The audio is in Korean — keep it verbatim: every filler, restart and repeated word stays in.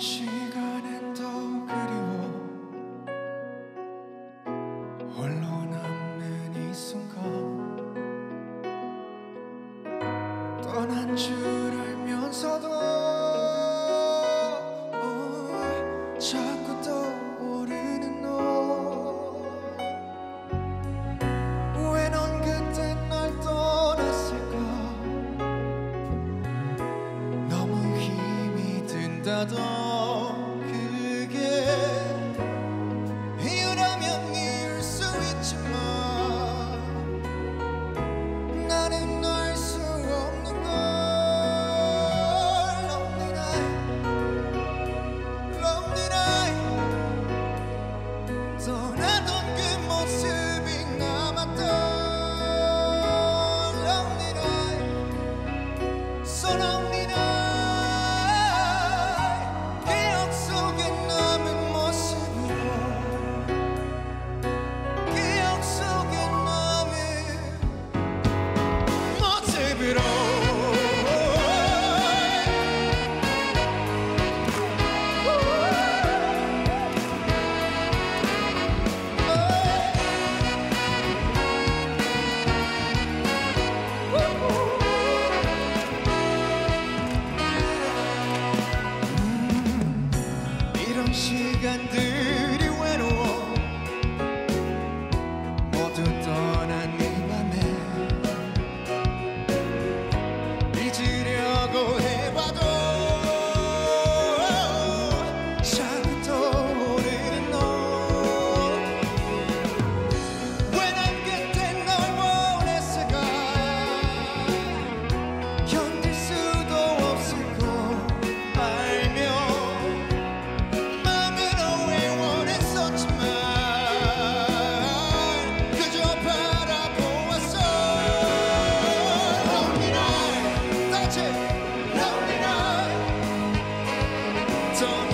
시간은 더 그리워 홀로 남는 이 순간 떠난 줄 알면서도 자꾸 떠오르는 너 왜 넌 그때 날 떠났을까 너무 힘이 든다던 그게 이유라면 이을 수 있지만 나는 알 수 없는 걸 Lonely night Lonely night 떠나던 그 모습이 남았던 Lonely night So lonely night 기억 속에 남은 모습으로 기억 속에 남은 모습으로 이런 시간들이 외로워 모두 떠난 이 맘에 잊으려고 해봐도 자꾸 떠오르는 너 왜 난 그때 널 원했을까 견딜 수도 없을 걸 알며 마음은 always 원했었지만 그저 바라보았어 Lonely night That's it Lonely night 떠나